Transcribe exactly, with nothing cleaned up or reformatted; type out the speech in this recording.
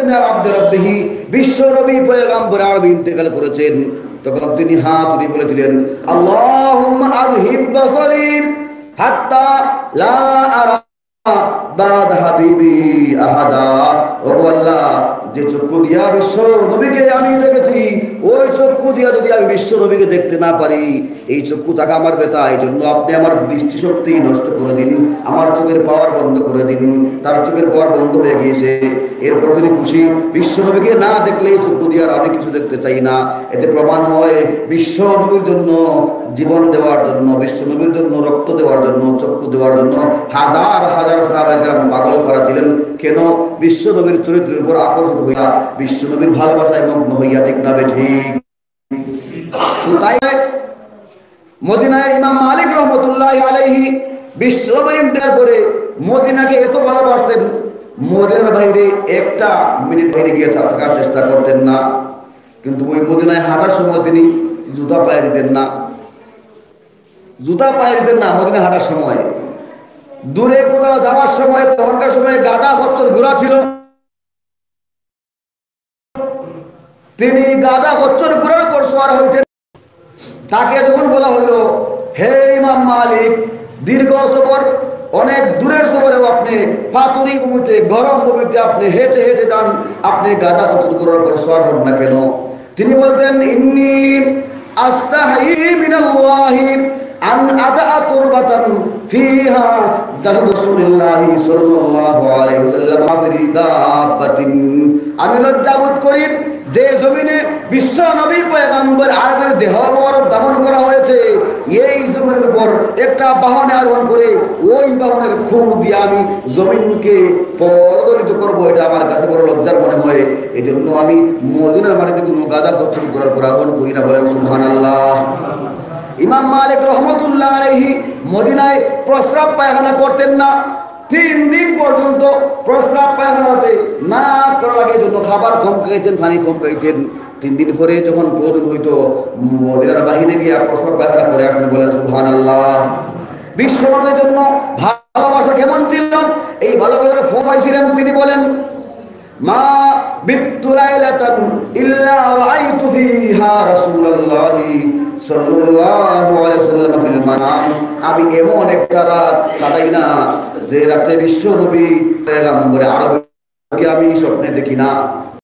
ইবনে আব্দ রাব্বিহি বিশ্ব নবী পয়গম্বর আরবি ইন্তেকাল করেছেন, তখন তিনি হাত তুলে বলেছিলেন, আল্লাহুম্মা আযহিব বাসারি হাত্তা লা আরা বাদ হাবিবি আহাদা। ও আল্লাহ, যে চক্ষু দিয়া বিশ্ব নবীকে আমি দেখেছি, ওই চক্ষু দিয়া যদি আমি বিশ্ব নবীকে দেখতে না পারি, এই চক্ষু থাকা আমার ব্যথা, এই জন্য আপনি আমার দৃষ্টিশক্তি নষ্ট করে দিন, আমার চোখের পাওয়ার বন্ধ করে দিন। তার চোখের পাওয়ার বন্ধ হয়ে গিয়েছে। এরপর তিনি খুশি, বিশ্ব নবীকে না দেখলে এই চক্ষু দিয়ে আর আমি কিছু দেখতে চাই না। এতে প্রমাণ হয় বিশ্ব নবীর জন্য জীবন দেওয়ার জন্য, বিশ্ব নবীর জন্য রক্ত দেওয়ার জন্য, চক্ষু দেওয়ার জন্য হাজার হাজার সাহাবায়ে কেরাম পাগল করা ছিলেন। কেন? বিশ্ব নবীর চরিত্রের উপর আকর্ষিত হইয়া, বিশ্ব নবীর ভালোবাসায় মগ্ন হইয়া, ঠিক না ঠিক? তাই মদিনায় ইমাম মালিক রহমতুল্লাহ আলাইহি বিশ্ব নবীর ইন্তেকাল করে মদিনাকে এত ভালোবাসতেন, মদিনার বাইরে একটা মিনিট বাইরে গিয়ে থাকার চেষ্টা করতেন না। কিন্তু ওই মদিনায় হাঁটার সময় তিনি জুতা পায়ে দিতেন না, জুতা পায়ে দিতেন না মদিনায় হাঁটার সময়। দূরে কোথাও যাওয়ার সময়, তখনকার সময় গাদা খচ্চর ঘোড়া ছিল, তিনি গাদা খচ্চর ঘোড়ার উপর সওয়ার হইতেন। তাকে যখন বলা হলো, হে ইমাম মালিক, দীর্ঘ সফর, অনেক দূরের সফরেও আপনি পাথুরি ভূমিতে, গরম ভূমিতে আপনি হেঁটে হেঁটে যান, আপনি গাদা খচ্চর ঘোড়ার উপর সওয়ার হন না কেন? তিনি বলতেন, ইন্নী আস্তাহি মিনাল্লাহি আন আদা তুরবাতান ফিহা জাহাদ রাসূলুল্লাহ সাল্লাল্লাহু আলাইহি ওয়াসাল্লাম ফি দাব্বাতিন। আমি লজ্জা বোধ করি যে জমিনে বিশ্ব নবী পয়গম্বর আরবের দেহ মোবারক দাফন করা হয়েছে, এই জমিনের উপর একটা বাহনে আরোহণ করে ওই বাহনের খুর দিয়ে আমি জমিনকে পদদলিত করবো, এটা আমার কাছে বড় লজ্জার মনে হয়। এই জন্য আমি মদিনার মাটিতে কোনো গাদা খচ্চর করার পর আরোহণ করি না। বলেন সুবহানাল্লাহ। ইমাম মালিক রহমতুল্লাহ আলাইহি মদিনায় প্রস্রাব পায়খানা করতেন না। তিন দিন পর্যন্ত প্রস্রাব পায়খানাতে না করার আগে জন্য খাবার কম খাইতেন, পানি কম খাইতেন। তিন দিন পরে যখন প্রয়োজন হইতো মদিনার বাহিরে গিয়ে প্রস্রাব পায়খানা করে আসতেন। বলেন সুবহানাল্লাহ। বিশ্ব নবীর জন্য ভালোবাসা কেমন ছিল, এই ভালোবাসার ফল পাইছিলেন। তিনি বলেন, মা বিতু লাইলাতান ইল্লা রাআইতু ফিহা রাসূলুল্লাহি সাল্লাল্লাহু আলাইহি ওয়াসাল্লাম ফিল মানাম। আমি এমন একটা রাত কাটাই না যে রাতে বিশ্ব নবী পয়গম্বর আরবকে আমি স্বপ্নে দেখি না।